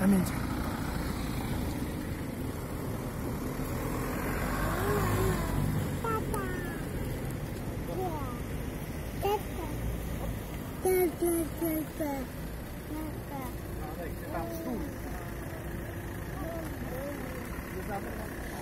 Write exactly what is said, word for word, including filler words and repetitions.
在面前。 爸爸，这个，这个，这个，这个，那个。 啊，对，这当树。这上面。